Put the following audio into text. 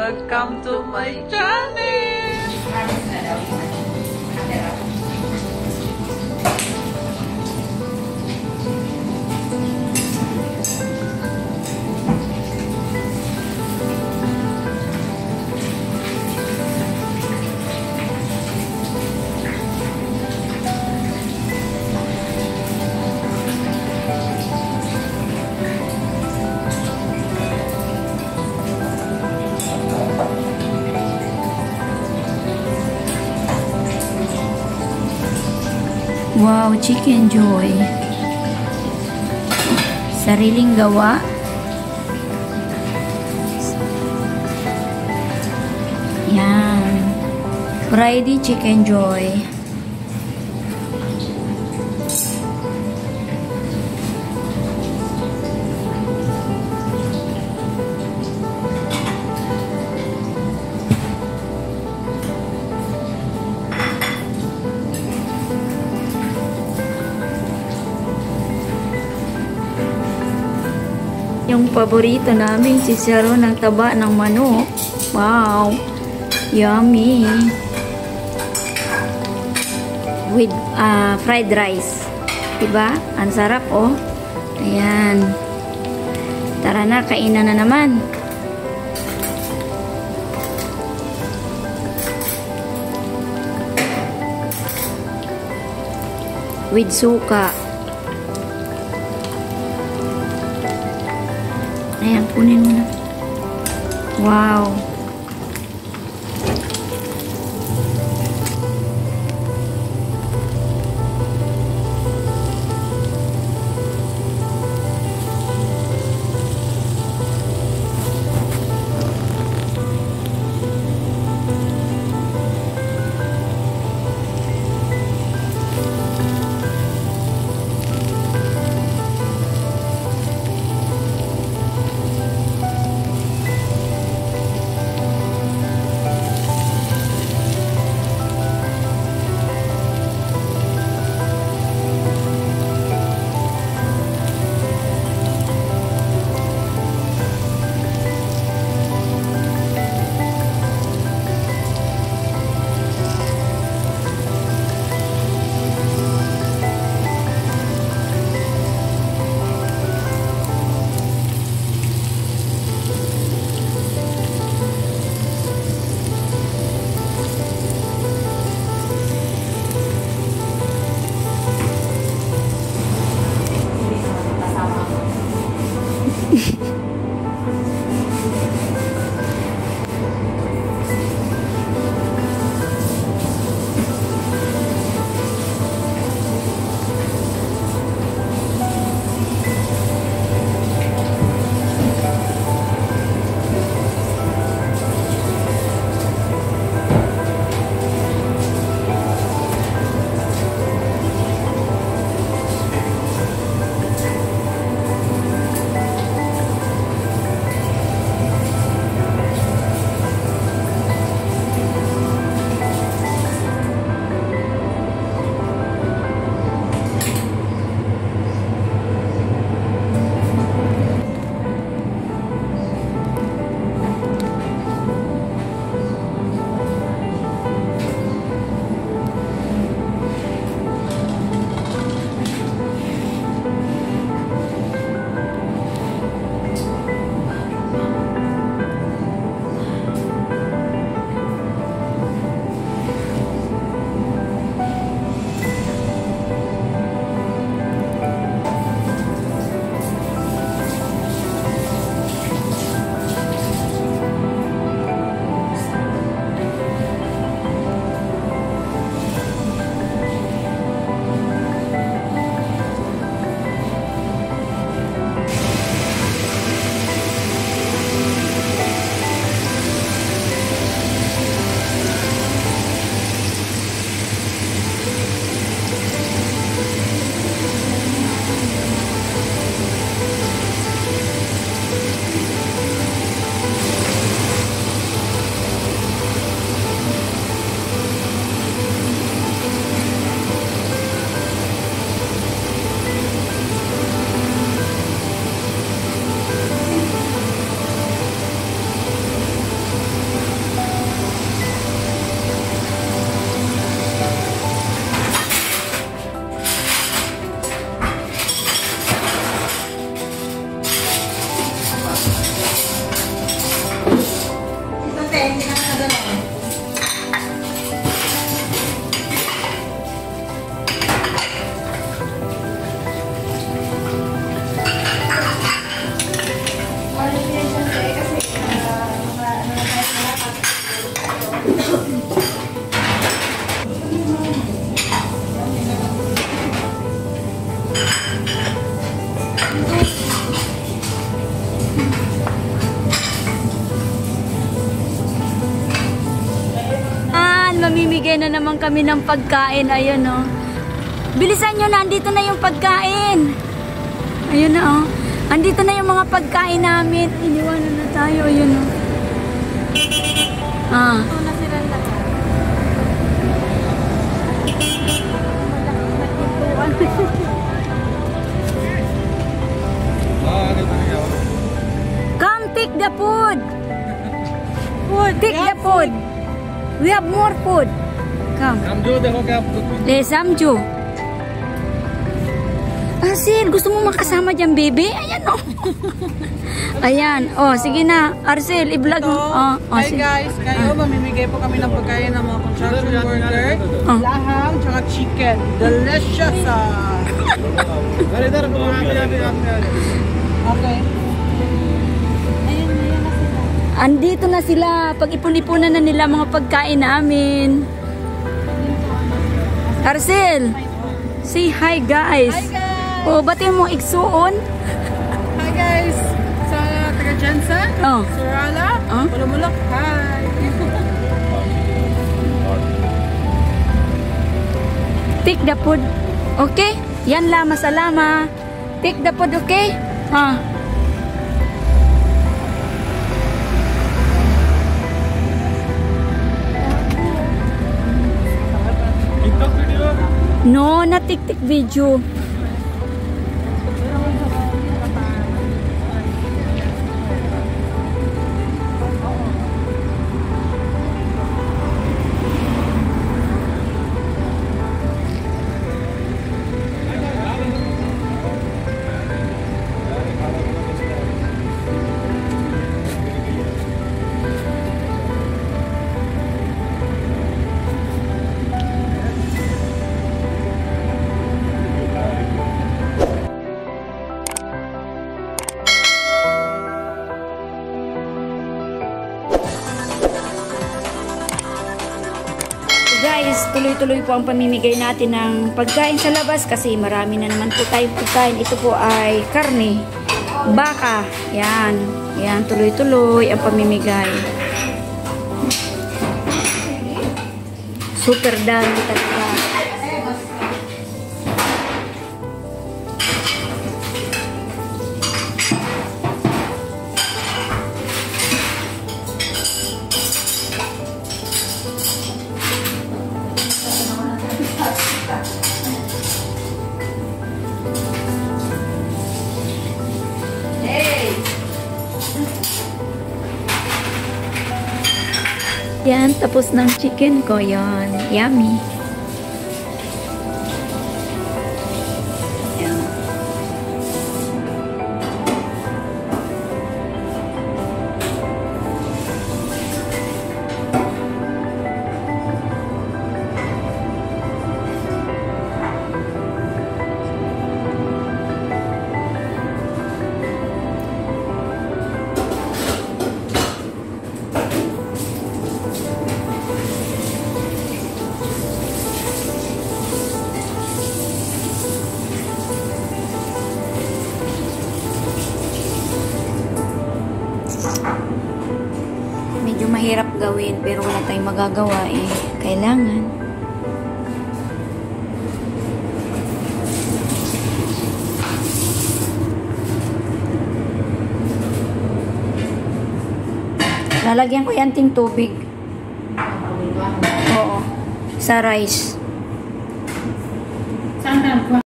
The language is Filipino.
Welcome to my channel! Wow, Chicken Joy. Sariling gawa. Yan. Friday Chicken Joy. Yung paborito namin, chicharon ng taba ng manok. Wow! Yummy! With fried rice. Diba? Ang sarap, oh. Ayan. Tara na, kainan na naman. With suka. Ayan, kunin mo na. Wow! Mamimigay na naman kami ng pagkain. Ayun, oh. Bilisan nyo na, andito na yung pagkain. Ayun na, oh. Andito na yung mga pagkain namin. Iniwanan na tayo. Ayun, oh. Ah. Ito na sila lahat. Come, take the food. Take the food. We have more food. Come. Samju, dekho kya Le, Samju. Arcel, gusto mo makasama dyan, baby? Ayan, oh. Ayan. Oh, sige na. Arcel, i-vlog mo. Oh, Hi guys, ngayon mamimigay po kami ng pagkain ng mga construction worker. Laham, tsaka chicken. Delicious! Okay. Andito na sila. Pag-ipon-ipunan na nila mga pagkain namin. Arcel, say hi guys. Hi guys! Oh, batiin mo igsuon. Hi guys! Sa taga Jensen, Oh. Surala, Oh. Mulumulok. Hi! Take the food. Okay? Yan la, masalama. Take the food, okay? Ha. TikTok video? No, na tik-tik video. Guys, tuloy-tuloy po ang pamimigay natin ng pagkain sa labas kasi marami na naman po tayong pagkain. Ito po ay karne, baka. Yan. Yan, tuloy-tuloy ang pamimigay. Super dami talaga. Yan, tapos ng chicken ko yon. Yummy. Yan. Medyo mahirap gawin pero wala tayong magagawa eh. Kailangan. Lalagyan ko yan ting tubig. Oo. Sa rice.